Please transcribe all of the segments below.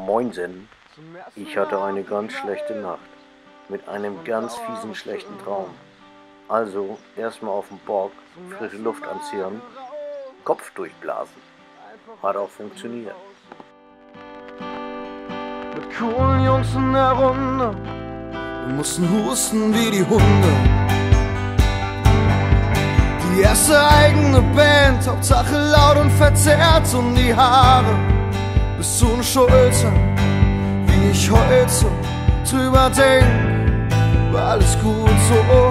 Moinsen, ich hatte eine ganz schlechte Nacht mit einem ganz fiesen schlechten Traum. Also erstmal auf dem Bock, frische Luft anziehen, Kopf durchblasen. Hat auch funktioniert. Mit coolen Jungs in der Runde, wir mussten husten wie die Hunde. Die erste eigene Band, Hauptsache laut und verzerrt und die Haare bis zu den Schultern. Wie ich heute so drüber denk, war alles gut so.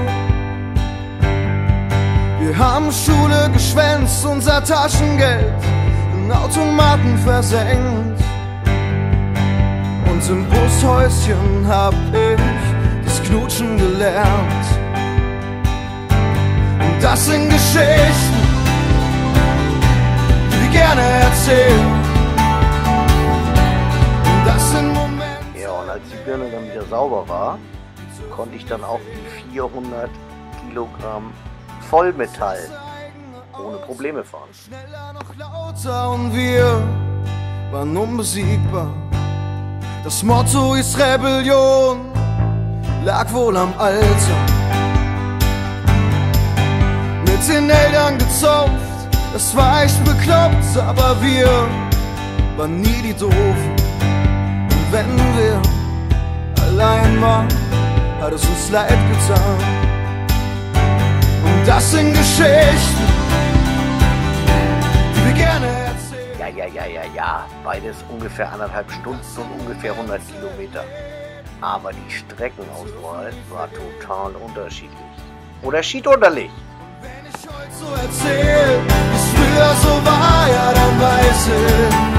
Wir haben Schule geschwänzt, unser Taschengeld in Automaten versenkt. Und im Bushäuschen hab ich das Knutschen gelernt. Und das sind Geschichten, die wir gerne erzählen. Und das sind Momente. Ja, und als die Birne dann wieder sauber war, konnte ich dann auch die 400 Kilogramm Vollmetall ohne Probleme fahren. Schneller, noch lauter und wir waren unbesiegbar. Das Motto ist Rebellion, lag wohl am Alter. Mit den Eltern gezopft, das war echt bekloppt, aber wir waren nie die Doofen. Und wenn wir allein waren, hat es uns leid getan. Und das sind Geschichten, die wir gerne erzählen. Ja. Beides ungefähr 1,5 Stunden und ungefähr 100 Kilometer. Aber die Streckenauswahl war total unterschiedlich. Oder schiedunterlich. Wenn ich heute so erzähl, wie es früher so war, ja dann weiß ich,